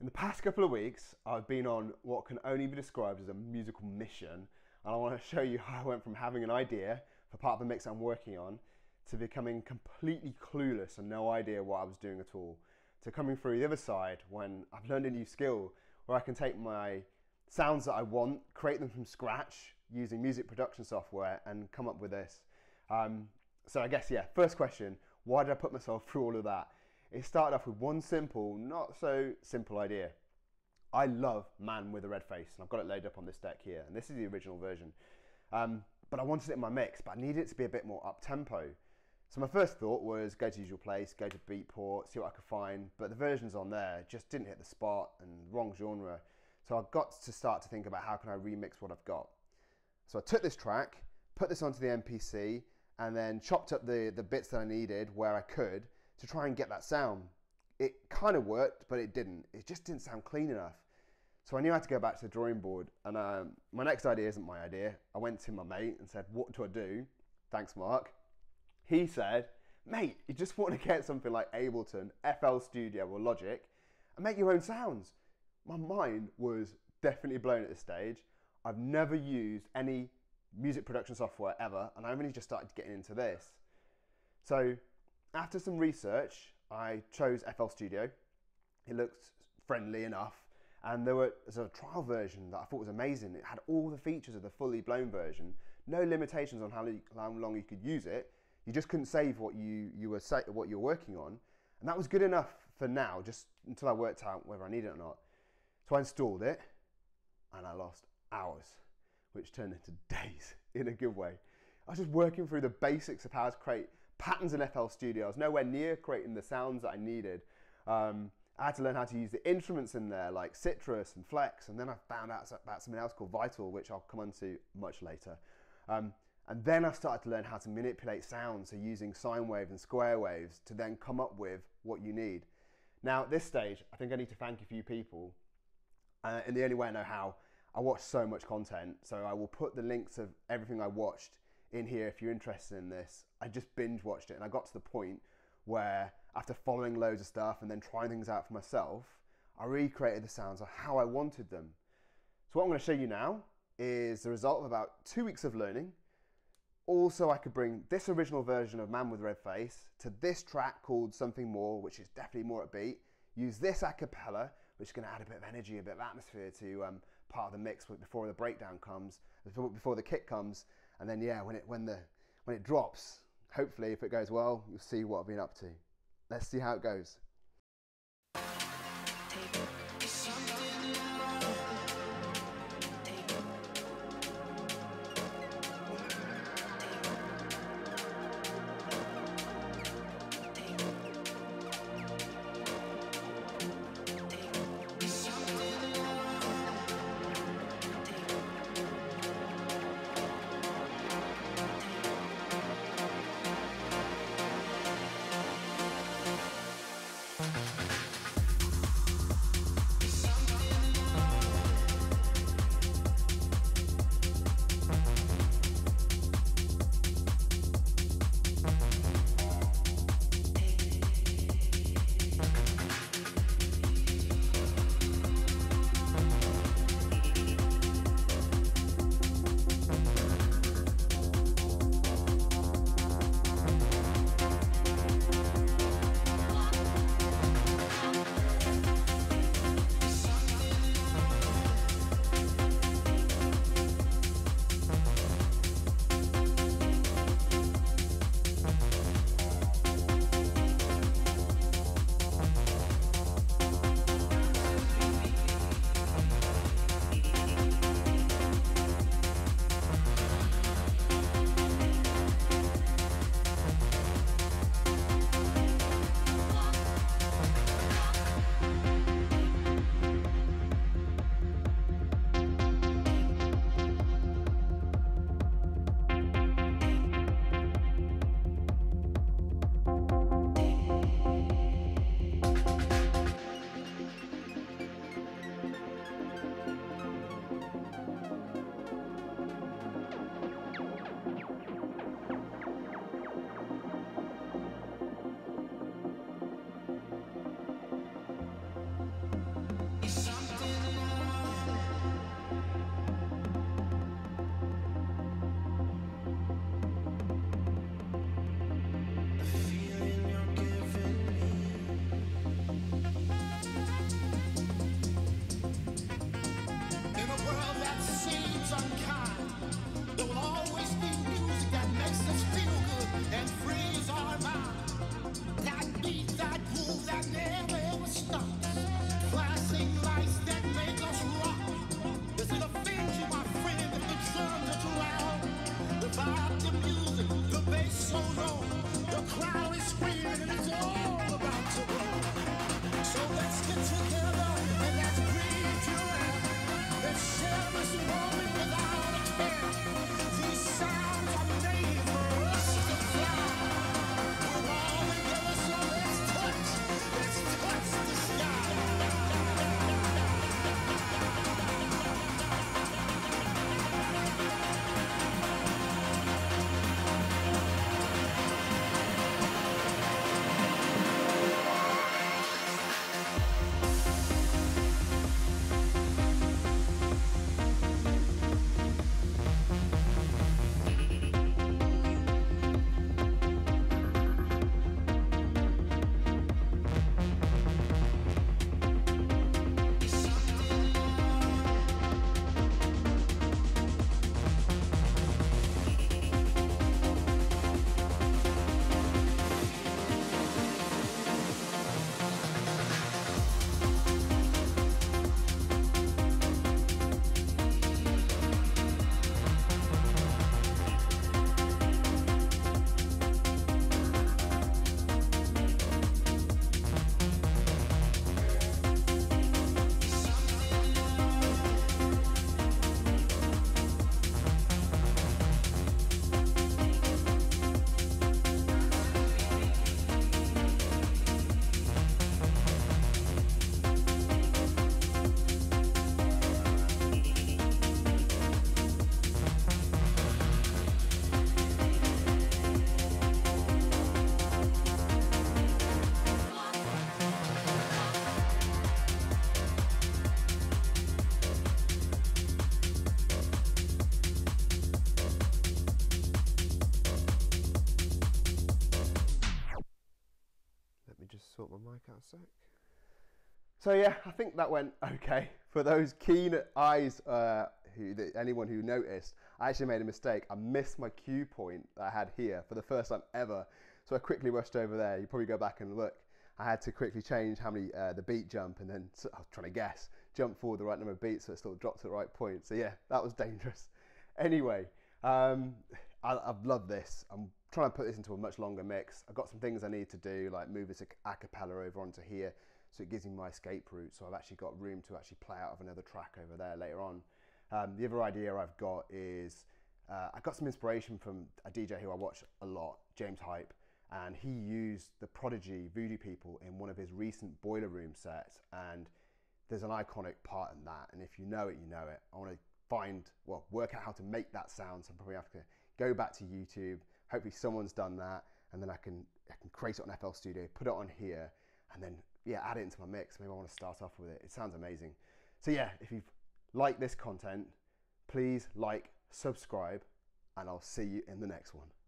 In the past couple of weeks, I've been on what can only be described as a musical mission, and I want to show you how I went from having an idea for part of the mix I'm working on to becoming completely clueless and no idea what I was doing at all, to coming through the other side when I've learned a new skill where I can take my sounds that I want, create them from scratch using music production software and come up with this. So I guess, first question, why did I put myself through all of that? It started off with one simple, not so simple idea. I love Man with a Red Face, and I've got it laid up on this deck here, and this is the original version. But I wanted it in my mix, but I needed it to be a bit more up-tempo. So my first thought was go to Usual Place, go to Beatport, see what I could find, but the versions on there just didn't hit the spot and wrong genre. So I got to start to think about how can I remix what I've got. So I took this track, put this onto the MPC, and then chopped up the bits that I needed where I could to try and get that sound. It kind of worked, but it didn't. It just didn't sound clean enough. So I knew I had to go back to the drawing board, and my next idea isn't my idea. I went to my mate and said, what do I do? Thanks, Mark. He said, mate, you just want to get something like Ableton, FL Studio or Logic and make your own sounds. My mind was definitely blown at this stage. I've never used any music production software ever, and I've only just started getting into this. So after some research, I chose FL Studio. It looked friendly enough, and there was a trial version that I thought was amazing. It had all the features of the fully blown version, no limitations on how long you could use it. You just couldn't save what you were working on, and that was good enough for now, just until I worked out whether I needed it or not. So I installed it, and I lost hours, which turned into days in a good way. I was just working through the basics of how to create patterns in FL Studio. I was nowhere near creating the sounds that I needed. I had to learn how to use the instruments in there, like Citrus and Flex, and then I found out about something else called Vital, which I'll come on to much later. And then I started to learn how to manipulate sounds, so using sine waves and square waves to then come up with what you need. Now, at this stage, I think I need to thank a few people, in the only way I know how. I watch so much content, so I will put the links of everything I watched in here if you're interested in this. I just binge watched it, and I got to the point where after following loads of stuff and then trying things out for myself, I recreated the sounds of how I wanted them. So what I'm going to show you now is the result of about 2 weeks of learning. Also, I could bring this original version of Man with a Red Face to this track called Something More, which is definitely more upbeat. Use this a cappella, which is going to add a bit of energy, a bit of atmosphere to part of the mix before the breakdown comes, before the kick comes, and then when it drops, hopefully if it goes well, you'll see what I've been up to. Let's see how it goes. Sort my mic out a sec. So yeah, I think that went okay. For those keen eyes, anyone who noticed, I actually made a mistake. I missed my cue point that I had here for the first time ever. So I quickly rushed over there. You probably go back and look. I had to quickly change how many the beat jump, and then I was trying to guess, jump forward the right number of beats so it still dropped at the right point. So yeah, that was dangerous. Anyway, I've loved this. I'm trying to put this into a much longer mix. I've got some things I need to do, like move this a cappella over onto here, so it gives me my escape route. So I've actually got room to actually play out of another track over there later on. The other idea I've got is I got some inspiration from a DJ who I watch a lot, James Hype, and he used the Prodigy Voodoo People in one of his recent Boiler Room sets, and there's an iconic part in that, and if you know it, you know it. I want to work out how to make that sound, so I'm probably have to go back to YouTube. Hopefully someone's done that, and then I can create it on FL Studio, put it on here, and then add it into my mix. Maybe I want to start off with it. It sounds amazing. So yeah, if you've liked this content, please like, subscribe, and I'll see you in the next one.